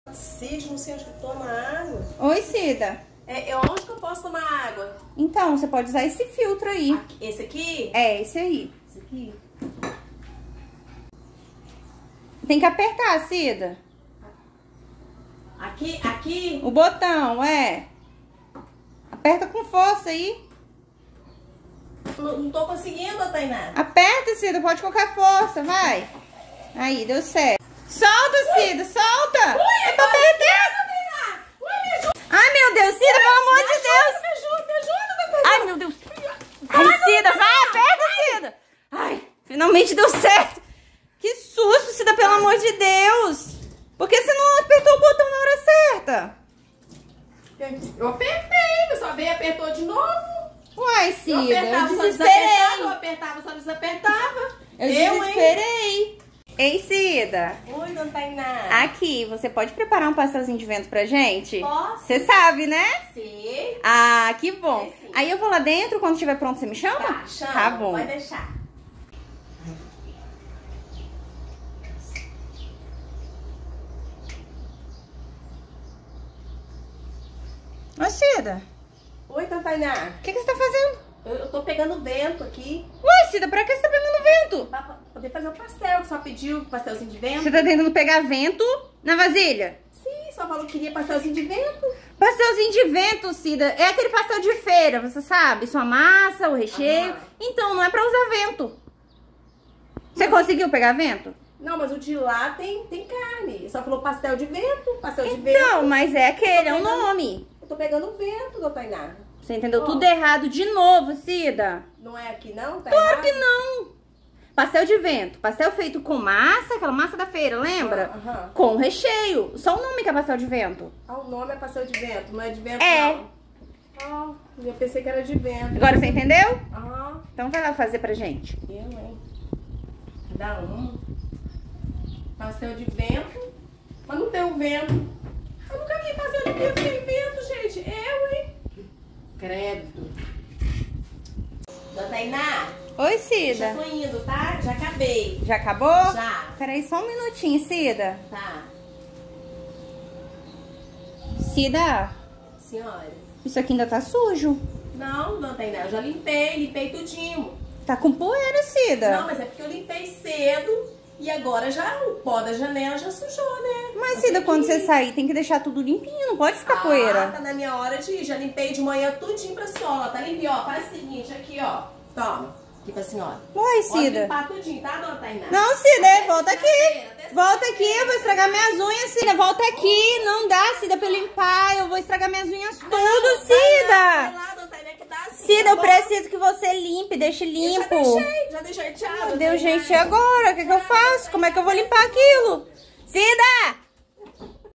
Cid, não sei onde que toma água. Oi, Cida. Onde que eu posso tomar água? Então, você pode usar esse filtro aí. Esse aqui? É, esse aí. Esse aqui? Tem que apertar, Cida. Aqui? O botão, é. Aperta com força aí. Não tô conseguindo, Tainá. Aperta, Cida, pode colocar força, vai. Aí, deu certo. Solta, Cida, solta. É pra apertar. Ai, meu Deus, Cida, pelo amor de Deus. Me ajuda. Ai, meu Deus. Ai, Cida, vai, aperta, Cida. Ai, finalmente deu certo. Que susto, Cida, pelo amor de Deus. Por que você não apertou o botão na hora certa? Eu apertei, mas só veio e apertou de novo. Uai, Cida, eu só desesperei. eu apertava, só desapertava. Eu desesperei. Ei, Cida. Oi, dona Tainá. Aqui, você pode preparar um pastelzinho de vento pra gente? Posso. Você sabe, né? Sim. Ah, que bom. Sim. Aí eu vou lá dentro, quando estiver pronto você me chama? Tá, chama. Tá bom. Pode deixar. Ô, Cida, Oi, dona Tainá. o que você tá fazendo? Eu tô pegando vento aqui. Ué, Cida, pra que você tá pegando vento? Pra poder fazer o pastel, que só pediu pastelzinho de vento. Você tá tentando pegar vento na vasilha? Sim, só falou que queria pastelzinho de vento. Pastelzinho de vento, Cida, é aquele pastel de feira, você sabe? Sua massa, o recheio. Aham. Então, não é pra usar vento. Você conseguiu pegar vento? Não, mas o de lá tem carne. Só falou pastel de vento, pastel de vento. Então, mas é aquele, é o nome. Eu tô pegando vento, dona Tainá. Você entendeu tudo errado de novo, Cida. Não é aqui não? Tá Claro errado? que não. Pastel de vento. Pastel feito com massa, aquela massa da feira, lembra? Aham. Com recheio. Só o nome que é pastel de vento. Ah, o nome é pastel de vento, não é de vento É. não. Ah, eu pensei que era de vento. Agora você entendeu? Aham. Então vai lá fazer pra gente. Eu, hein? Dá um. Pastel de vento. Mas não tem o vento. Eu nunca vi pastel de vento sem vento, gente. Eu, hein? Credo. Dona Tainá, Oi, já Cida. tô indo, tá? Já acabei. Já acabou? Já. Peraí só um minutinho, Cida. Tá. Cida, Senhora. isso aqui ainda tá sujo. Não, dona Tainá, eu já limpei tudinho. Tá com poeira, Cida. Não, mas é porque eu limpei cedo e agora já o pó da janela já sujou, né? Mas, Cida, quando você sair, tem que deixar tudo limpinho, não pode ficar poeira. Tá na minha hora de ir. Já limpei de manhã tudinho pra senhora, ó. Tá limpinho, ó. Faz o seguinte, aqui, ó. Toma. Aqui pra senhora. Uai, Pode Cida. limpar tudinho, tá, dona Tainá? Não, Cida, volta aqui. Até Volta aqui, eu vou estragar minhas unhas, Cida. Volta aqui. Não dá, Cida, pra eu limpar. Eu vou estragar minhas unhas tudo, Vai Cida. lá, dona Tainá, que dá assim. Cida, tá eu bom? preceso que você limpe, deixe limpo. Já deixei, tchau. Meu Deus, gente, e agora? O que eu faço? Como é que eu vou limpar aquilo? Cida!